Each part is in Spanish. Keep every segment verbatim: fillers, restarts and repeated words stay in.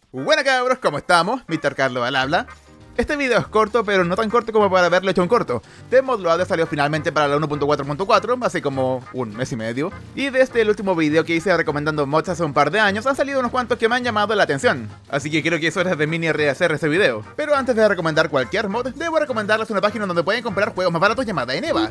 Buena cabros, ¿cómo estamos? mister Carlos al habla. Este video es corto, pero no tan corto como para haberlo hecho en corto. The Modloader salió finalmente para la uno punto cuatro punto cuatro, hace como un mes y medio. Y desde el último video que hice recomendando mods hace un par de años, han salido unos cuantos que me han llamado la atención. Así que creo que es hora de mini rehacer ese video. Pero antes de recomendar cualquier mod, debo recomendarles una página donde pueden comprar juegos más baratos llamada Eneba.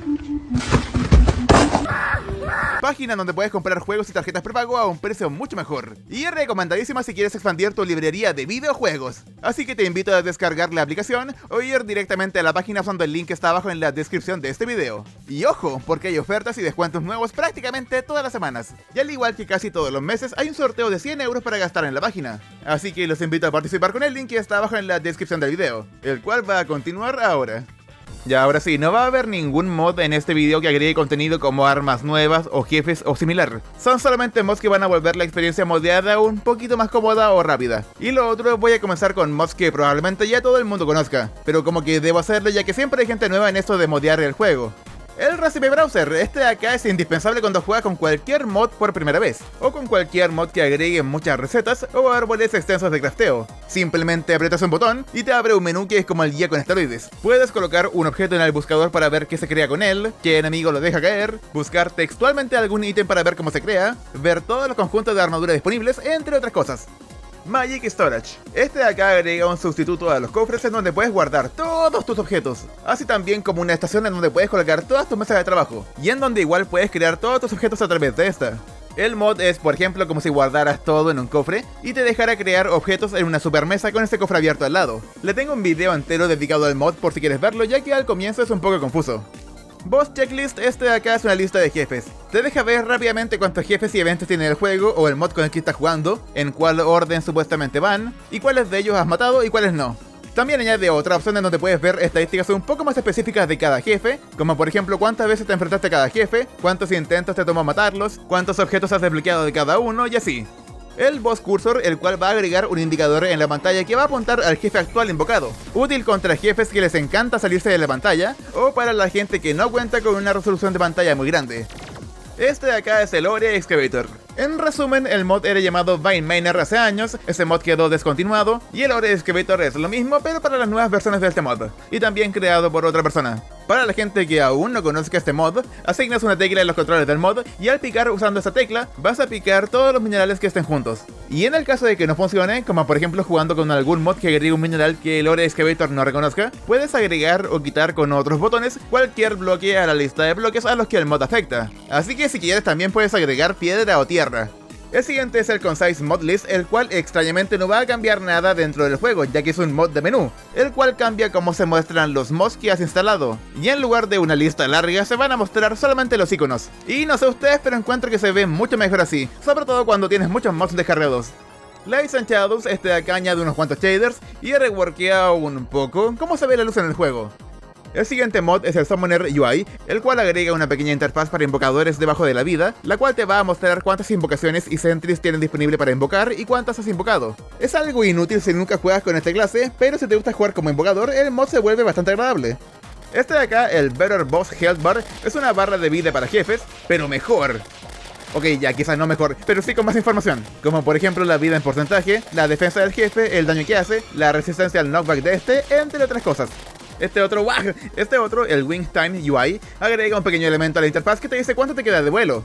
Página donde puedes comprar juegos y tarjetas prepago a un precio mucho mejor. Y es recomendadísima si quieres expandir tu librería de videojuegos. Así que te invito a descargar la aplicación o ir directamente a la página usando el link que está abajo en la descripción de este video. Y ojo, porque hay ofertas y descuentos nuevos prácticamente todas las semanas. Y al igual que casi todos los meses, hay un sorteo de cien euros para gastar en la página. Así que los invito a participar con el link que está abajo en la descripción del video, el cual va a continuar ahora. Y ahora sí, no va a haber ningún mod en este video que agregue contenido como armas nuevas o jefes o similar. Son solamente mods que van a volver la experiencia modeada un poquito más cómoda o rápida. Y lo otro, voy a comenzar con mods que probablemente ya todo el mundo conozca, pero como que debo hacerlo ya que siempre hay gente nueva en esto de modear el juego. El Recipe Browser, este de acá es indispensable cuando juegas con cualquier mod por primera vez, o con cualquier mod que agregue muchas recetas o árboles extensos de crafteo. Simplemente aprietas un botón y te abre un menú que es como el guía con esteroides. Puedes colocar un objeto en el buscador para ver qué se crea con él, qué enemigo lo deja caer, buscar textualmente algún ítem para ver cómo se crea, ver todos los conjuntos de armadura disponibles, entre otras cosas. Magic Storage. Este de acá agrega un sustituto a los cofres en donde puedes guardar todos tus objetos, así también como una estación en donde puedes colocar todas tus mesas de trabajo, y en donde igual puedes crear todos tus objetos a través de esta. El mod es, por ejemplo, como si guardaras todo en un cofre y te dejara crear objetos en una super mesa con este cofre abierto al lado. Le tengo un video entero dedicado al mod por si quieres verlo, ya que al comienzo es un poco confuso. Boss Checklist, este de acá es una lista de jefes. Te deja ver rápidamente cuántos jefes y eventos tiene el juego o el mod con el que estás jugando, en cuál orden supuestamente van, y cuáles de ellos has matado y cuáles no. También añade otra opción en donde puedes ver estadísticas un poco más específicas de cada jefe, como por ejemplo cuántas veces te enfrentaste a cada jefe, cuántos intentos te tomó matarlos, cuántos objetos has desbloqueado de cada uno y así. El Boss Cursor, el cual va a agregar un indicador en la pantalla que va a apuntar al jefe actual invocado, útil contra jefes que les encanta salirse de la pantalla, o para la gente que no cuenta con una resolución de pantalla muy grande. Este de acá es el Ore Excavator. En resumen, el mod era llamado Vine Miner hace años, ese mod quedó descontinuado, y el Ore Excavator es lo mismo pero para las nuevas versiones de este mod, y también creado por otra persona. Para la gente que aún no conozca este mod, asignas una tecla en los controles del mod y al picar usando esa tecla, vas a picar todos los minerales que estén juntos. Y en el caso de que no funcione, como por ejemplo jugando con algún mod que agregue un mineral que el Ore Excavator no reconozca, puedes agregar o quitar con otros botones cualquier bloque a la lista de bloques a los que el mod afecta. Así que si quieres también puedes agregar piedra o tierra. El siguiente es el Concise Mod List, el cual extrañamente no va a cambiar nada dentro del juego, ya que es un mod de menú, el cual cambia cómo se muestran los mods que has instalado, y en lugar de una lista larga se van a mostrar solamente los iconos. Y no sé ustedes, pero encuentro que se ve mucho mejor así, sobre todo cuando tienes muchos mods descargados. Lights and Shadows, este de acá añade unos cuantos shaders y reworkea un poco cómo se ve la luz en el juego. El siguiente mod es el Summoner U I, el cual agrega una pequeña interfaz para invocadores debajo de la vida, la cual te va a mostrar cuántas invocaciones y sentries tienen disponible para invocar y cuántas has invocado. Es algo inútil si nunca juegas con esta clase, pero si te gusta jugar como invocador, el mod se vuelve bastante agradable. Este de acá, el Better Boss Health Bar, es una barra de vida para jefes, pero mejor. Ok, ya quizás no mejor, pero sí con más información, como por ejemplo la vida en porcentaje, la defensa del jefe, el daño que hace, la resistencia al knockback de este, entre otras cosas. Este otro, ¡guau! Este otro, el Wing Time U I, agrega un pequeño elemento a la interfaz que te dice cuánto te queda de vuelo.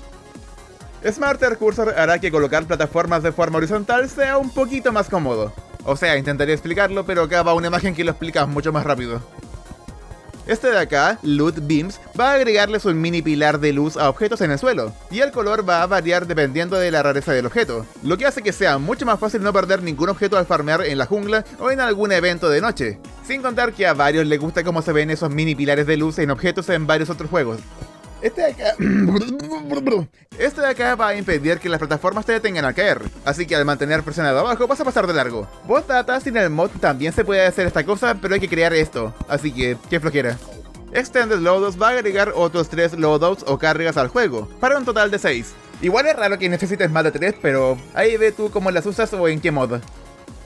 Smarter Cursor hará que colocar plataformas de forma horizontal sea un poquito más cómodo. O sea, intentaría explicarlo, pero acá va una imagen que lo explica mucho más rápido. Este de acá, Loot Beams, va a agregarles un mini pilar de luz a objetos en el suelo, y el color va a variar dependiendo de la rareza del objeto, lo que hace que sea mucho más fácil no perder ningún objeto al farmear en la jungla o en algún evento de noche, sin contar que a varios les gusta cómo se ven esos mini pilares de luz en objetos en varios otros juegos. Este de acá... Este de acá va a impedir que las plataformas te detengan al caer, así que al mantener presionado abajo vas a pasar de largo. Boss Data, sin el mod también se puede hacer esta cosa, pero hay que crear esto, así que qué flojera. Extended Loadouts va a agregar otros tres loadouts o cargas al juego, para un total de seis. Igual es raro que necesites más de tres, pero ahí ve tú cómo las usas o en qué mod.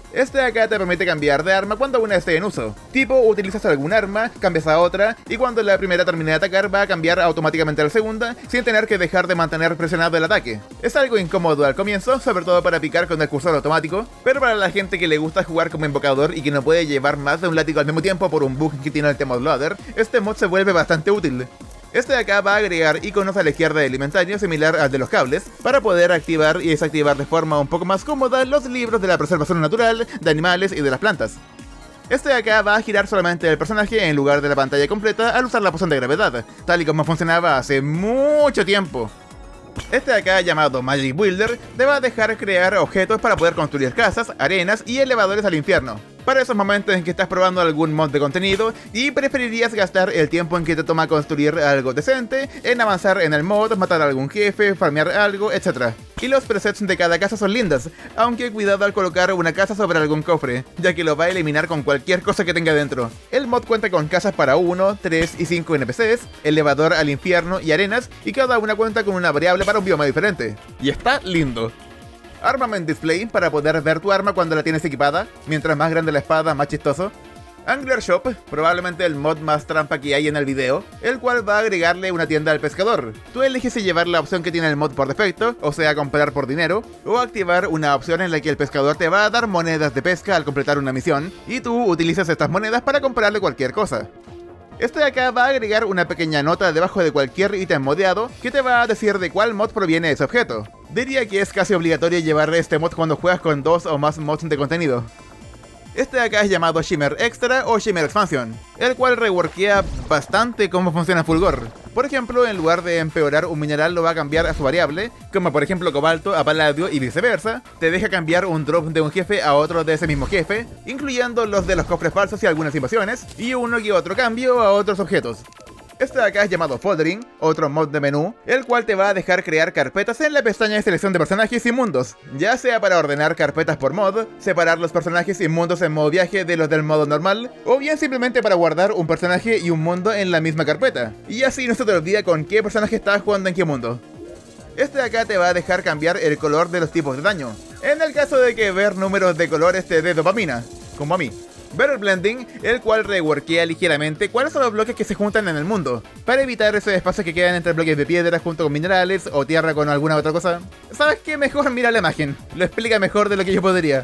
Este de acá te permite cambiar de arma cuando una esté en uso. Tipo, utilizas algún arma, cambias a otra, y cuando la primera termine de atacar va a cambiar automáticamente a la segunda, sin tener que dejar de mantener presionado el ataque. Es algo incómodo al comienzo, sobre todo para picar con el cursor automático, pero para la gente que le gusta jugar como invocador y que no puede llevar más de un látigo al mismo tiempo por un bug que tiene el T-Mod Loader, este mod se vuelve bastante útil. Este de acá va a agregar iconos a la izquierda del inventario similar al de los cables, para poder activar y desactivar de forma un poco más cómoda los libros de la preservación natural, de animales y de las plantas. Este de acá va a girar solamente el personaje en lugar de la pantalla completa al usar la poción de gravedad, tal y como funcionaba hace mucho tiempo. Este de acá, llamado Magic Builder, te va a dejar crear objetos para poder construir casas, arenas y elevadores al infierno. Para esos momentos en que estás probando algún mod de contenido y preferirías gastar el tiempo en que te toma construir algo decente, en avanzar en el mod, matar a algún jefe, farmear algo, etcétera. Y los presets de cada casa son lindas, aunque cuidado al colocar una casa sobre algún cofre, ya que lo va a eliminar con cualquier cosa que tenga dentro. El mod cuenta con casas para uno, tres y cinco N P Cs, elevador al infierno y arenas, y cada una cuenta con una variable para un bioma diferente. Y está lindo. Armament Display para poder ver tu arma cuando la tienes equipada, mientras más grande la espada, más chistoso. Angler Shop, probablemente el mod más trampa que hay en el video, el cual va a agregarle una tienda al pescador. Tú eliges si llevar la opción que tiene el mod por defecto, o sea comprar por dinero, o activar una opción en la que el pescador te va a dar monedas de pesca al completar una misión, y tú utilizas estas monedas para comprarle cualquier cosa. Este de acá va a agregar una pequeña nota debajo de cualquier ítem modeado que te va a decir de cuál mod proviene ese objeto. Diría que es casi obligatorio llevar este mod cuando juegas con dos o más mods de contenido. Este de acá es llamado Shimmer Extra o Shimmer Expansion, el cual reworkea bastante cómo funciona Fulgor. Por ejemplo, en lugar de empeorar un mineral lo va a cambiar a su variable, como por ejemplo cobalto a paladio y viceversa. Te deja cambiar un drop de un jefe a otro de ese mismo jefe, incluyendo los de los cofres falsos y algunas invasiones, y uno que otro cambio a otros objetos. Este de acá es llamado Foldering, otro mod de menú, el cual te va a dejar crear carpetas en la pestaña de selección de personajes y mundos, ya sea para ordenar carpetas por mod, separar los personajes y mundos en modo viaje de los del modo normal, o bien simplemente para guardar un personaje y un mundo en la misma carpeta, y así no se te olvida con qué personaje estás jugando en qué mundo. Este de acá te va a dejar cambiar el color de los tipos de daño, en el caso de que ver números de colores te dé dopamina, como a mí. Better Blending, el cual reworkea ligeramente cuáles son los bloques que se juntan en el mundo, para evitar esos espacios que quedan entre bloques de piedra junto con minerales o tierra con alguna otra cosa. ¿Sabes qué? Mejor mira la imagen, lo explica mejor de lo que yo podría.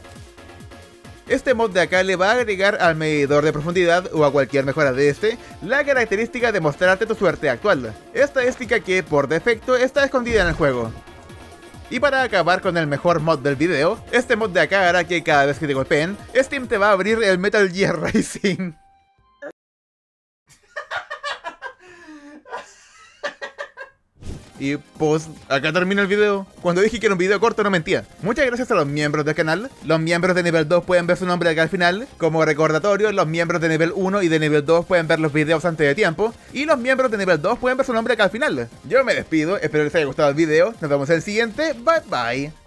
Este mod de acá le va a agregar al medidor de profundidad o a cualquier mejora de este la característica de mostrarte tu suerte actual, estadística que por defecto está escondida en el juego. Y para acabar con el mejor mod del video, este mod de acá hará que cada vez que te golpeen, Steam te va a abrir el Metal Gear Rising. Y pues, acá termina el video. Cuando dije que era un video corto no mentía. Muchas gracias a los miembros del canal. Los miembros de nivel dos pueden ver su nombre acá al final. Como recordatorio, los miembros de nivel uno y de nivel dos pueden ver los videos antes de tiempo. Y los miembros de nivel dos pueden ver su nombre acá al final. Yo me despido, espero les haya gustado el video. Nos vemos en el siguiente. Bye bye.